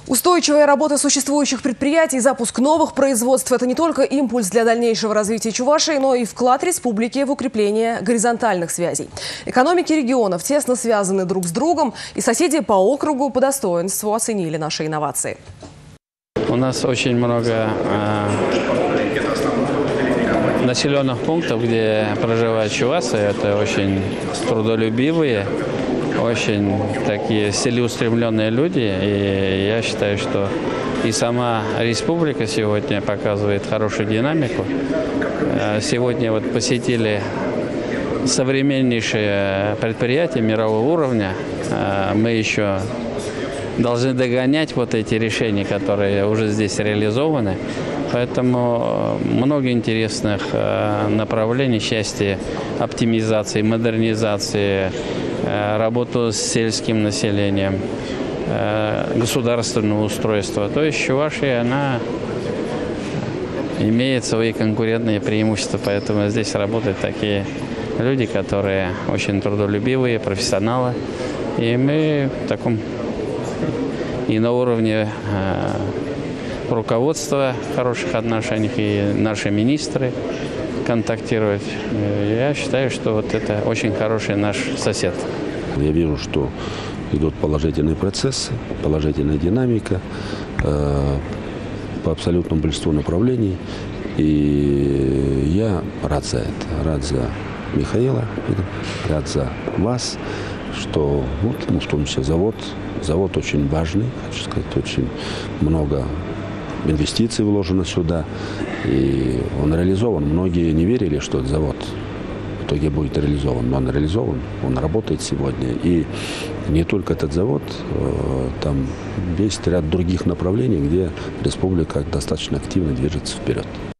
Устойчивая работа существующих предприятий и запуск новых производств – это не только импульс для дальнейшего развития Чувашии, но и вклад республики в укрепление горизонтальных связей. Экономики регионов тесно связаны друг с другом, и соседи по округу по достоинству оценили наши инновации. У нас очень много населенных пунктов, где проживают чувасы. Это очень трудолюбивые, очень такие целеустремленные люди. И я считаю, что и сама республика сегодня показывает хорошую динамику. Сегодня вот посетили современнейшие предприятия мирового уровня. Мы еще должны догонять вот эти решения, которые уже здесь реализованы. Поэтому много интересных направлений в части оптимизации, модернизации, работу с сельским населением, государственного устройства. То есть Чувашия, она имеет свои конкурентные преимущества, поэтому здесь работают такие люди, которые очень трудолюбивые, профессионалы. И мы в таком и на уровне руководства хороших отношениях, и наши министры контактируют. Я считаю, что вот это очень хороший наш сосед. Я вижу, что идут положительные процессы, положительная динамика по абсолютному большинству направлений. И я рад за это, рад за Михаила, рад за вас, что вот, в том числе завод очень важный, хочу сказать, очень много инвестиций вложено сюда, и он реализован. Многие не верили, что этот завод в итоге будет реализован, но он реализован, он работает сегодня. И не только этот завод, там есть ряд других направлений, где республика достаточно активно движется вперед.